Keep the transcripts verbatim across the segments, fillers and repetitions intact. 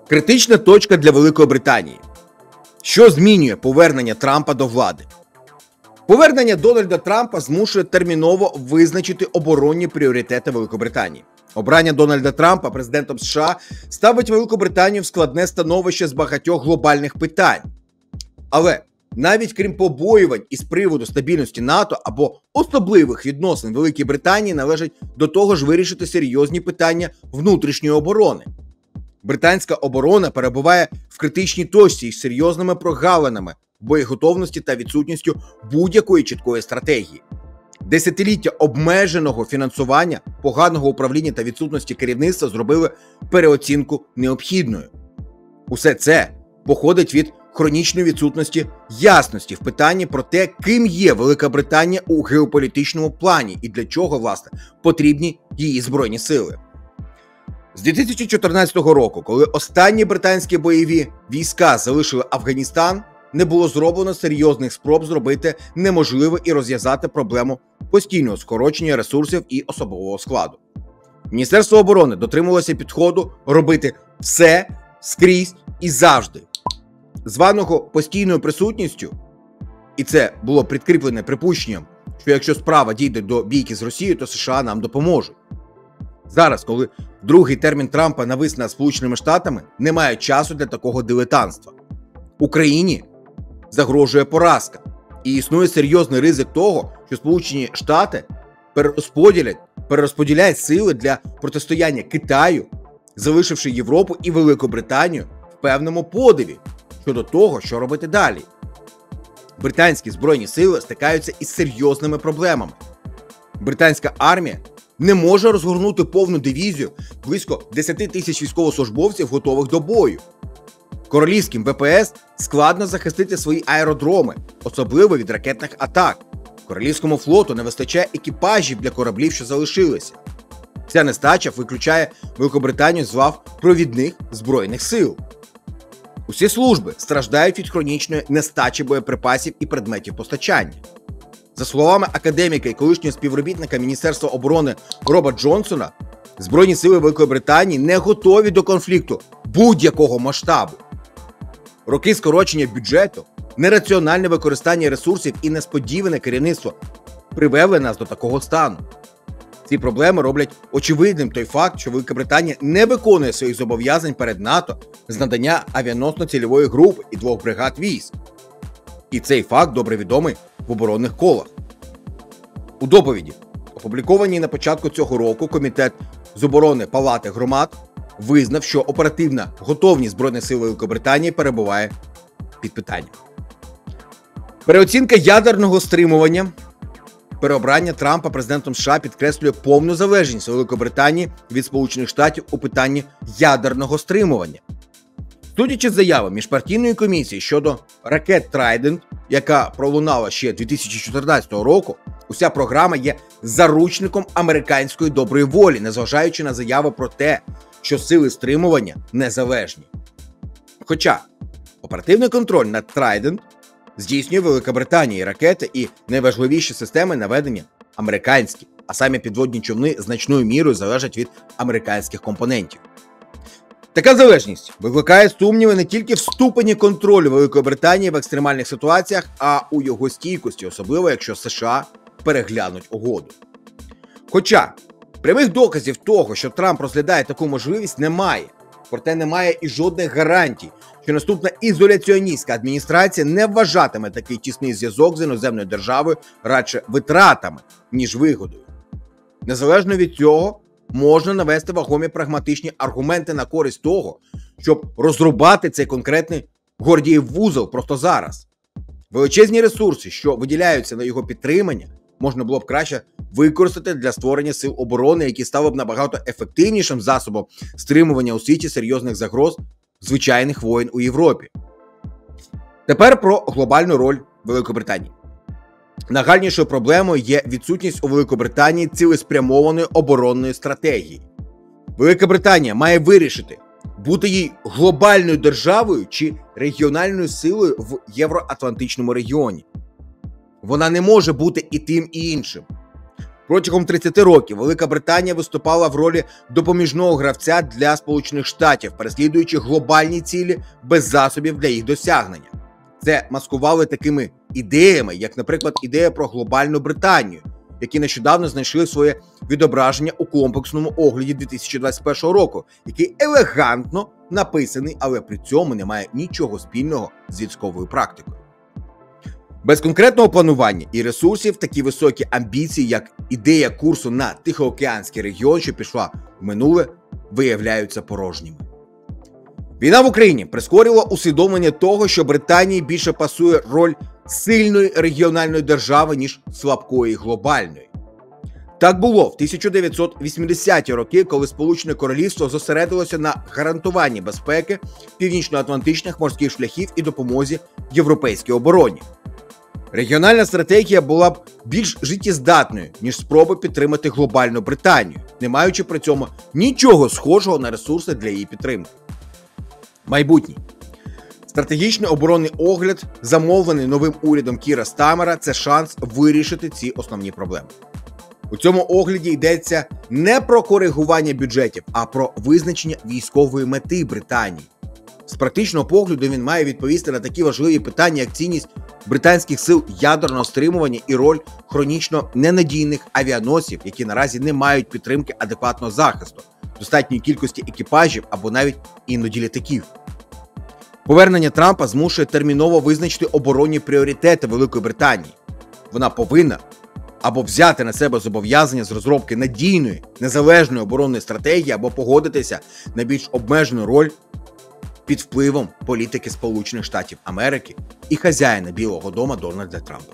Критична точка для Великої Британії. Що змінює повернення Трампа до влади? Повернення Дональда Трампа змушує терміново визначити оборонні пріоритети Великобританії. Обрання Дональда Трампа президентом США ставить Велику Британію в складне становище з багатьох глобальних питань. Але навіть крім побоювань із приводу стабільності НАТО або особливих відносин Великій Британії належить до того ж вирішити серйозні питання внутрішньої оборони. Британська оборона перебуває в критичній точці із серйозними прогалинами в боєготовності та відсутністю будь-якої чіткої стратегії. Десятиліття обмеженого фінансування, поганого управління та відсутності керівництва зробили переоцінку необхідною. Усе це походить від хронічної відсутності ясності в питанні про те, ким є Велика Британія у геополітичному плані і для чого, власне, потрібні її збройні сили. З дві тисячі чотирнадцятого року, коли останні британські бойові війська залишили Афганістан, не було зроблено серйозних спроб зробити неможливе і розв'язати проблему постійного скорочення ресурсів і особового складу. Міністерство оборони дотримувалося підходу робити все скрізь і завжди. Званого постійною присутністю, і це було підкріплене припущенням, що якщо справа дійде до бійки з Росією, то США нам допоможуть. Зараз, коли другий термін Трампа навис над Сполученими Штатами, немає часу для такого дилетантства. Україні загрожує поразка, і існує серйозний ризик того, що Сполучені Штати перерозподілять, перерозподіляють сили для протистояння Китаю, залишивши Європу і Велику Британію в певному подиві щодо того, що робити далі. Британські збройні сили стикаються із серйозними проблемами. Британська армія не може розгорнути повну дивізію близько десять тисяч військовослужбовців, готових до бою. Королівським Ве Пе Ес складно захистити свої аеродроми, особливо від ракетних атак. Королівському флоту не вистачає екіпажів для кораблів, що залишилися. Ця нестача виключає Великобританію з лав провідних збройних сил. Усі служби страждають від хронічної нестачі боєприпасів і предметів постачання. За словами академіка і колишнього співробітника Міністерства оборони Роба Джонсона, Збройні сили Великої Британії не готові до конфлікту будь-якого масштабу. Роки скорочення бюджету, нераціональне використання ресурсів і несподіване керівництво привели нас до такого стану. Ці проблеми роблять очевидним той факт, що Велика Британія не виконує своїх зобов'язань перед НАТО з надання авіаносно-цільової групи і двох бригад військ. І цей факт добре відомий в оборонних колах. У доповіді, опублікованій на початку цього року, Комітет з оборони Палати громад визнав, що оперативна готовність Збройних сил Великобританії перебуває під питанням. Переоцінка ядерного стримування. Переобрання Трампа президентом США підкреслює повну залежність Великобританії від Сполучених Штатів у питанні ядерного стримування. Судячи з заяви міжпартійної комісії щодо ракет Trident, яка пролунала ще дві тисячі чотирнадцятого року, уся програма є заручником американської доброї волі, незважаючи на заяви про те, що сили стримування незалежні. Хоча оперативний контроль над Trident здійснює Велика Британія, і ракети і найважливіші системи наведення американські, а самі підводні човни значною мірою залежать від американських компонентів. Така залежність викликає сумніви не тільки в ступені контролю Великої Британії в екстремальних ситуаціях, а у його стійкості, особливо якщо США переглянуть угоду. Хоча прямих доказів того, що Трамп розглядає таку можливість, немає. Проте немає і жодних гарантій, що наступна ізоляціоністська адміністрація не вважатиме такий тісний зв'язок з іноземною державою радше витратами, ніж вигодою. Незалежно від цього, можна навести вагомі прагматичні аргументи на користь того, щоб розрубати цей конкретний Гордіїв вузол просто зараз. Величезні ресурси, що виділяються на його підтримання, можна було б краще використати для створення сил оборони, які стали б набагато ефективнішим засобом стримування у світі серйозних загроз звичайних воєн у Європі. Тепер про глобальну роль Великої Британії. Нагальнішою проблемою є відсутність у Великобританії цілеспрямованої оборонної стратегії. Велика Британія має вирішити, бути їй глобальною державою чи регіональною силою в євроатлантичному регіоні. Вона не може бути і тим, і іншим. Протягом тридцяти років Велика Британія виступала в ролі допоміжного гравця для Сполучених Штатів, переслідуючи глобальні цілі без засобів для їх досягнення. Це маскували такими ідеями, як, наприклад, ідея про глобальну Британію, які нещодавно знайшли своє відображення у комплексному огляді дві тисячі двадцять першого року, який елегантно написаний, але при цьому не має нічого спільного з військовою практикою. Без конкретного планування і ресурсів такі високі амбіції, як ідея курсу на Тихоокеанський регіон, що пішла в минуле, виявляються порожніми. Війна в Україні прискорила усвідомлення того, що Британії більше пасує роль сильної регіональної держави, ніж слабкої глобальної. Так було в тисяча дев'ятсот вісімдесяті роки, коли Сполучене Королівство зосередилося на гарантуванні безпеки північно-атлантичних морських шляхів і допомозі європейській обороні. Регіональна стратегія була б більш життєздатною, ніж спроби підтримати глобальну Британію, не маючи при цьому нічого схожого на ресурси для її підтримки. Майбутнє. Стратегічний оборонний огляд, замовлений новим урядом Кіра Стармера, це шанс вирішити ці основні проблеми. У цьому огляді йдеться не про коригування бюджетів, а про визначення військової мети Британії. З практичного погляду він має відповісти на такі важливі питання, як цінність британських сил ядерного стримування і роль хронічно ненадійних авіаносців, які наразі не мають підтримки адекватного захисту, достатньої кількості екіпажів або навіть іноді літаків. Повернення Трампа змушує терміново визначити оборонні пріоритети Великої Британії. Вона повинна або взяти на себе зобов'язання з розробки надійної, незалежної оборонної стратегії, або погодитися на більш обмежену роль під впливом політики Сполучених Штатів Америки і хазяїна Білого дому Дональда Трампа.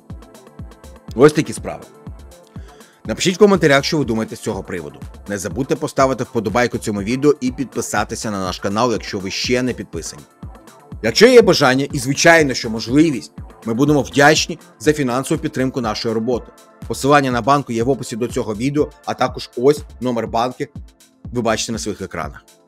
Ось такі справи. Напишіть в коментарях, що ви думаєте з цього приводу. Не забудьте поставити вподобайку цьому відео і підписатися на наш канал, якщо ви ще не підписані. Якщо є бажання і, звичайно, що можливість, ми будемо вдячні за фінансову підтримку нашої роботи. Посилання на банку є в описі до цього відео, а також ось номер банки ви бачите на своїх екранах.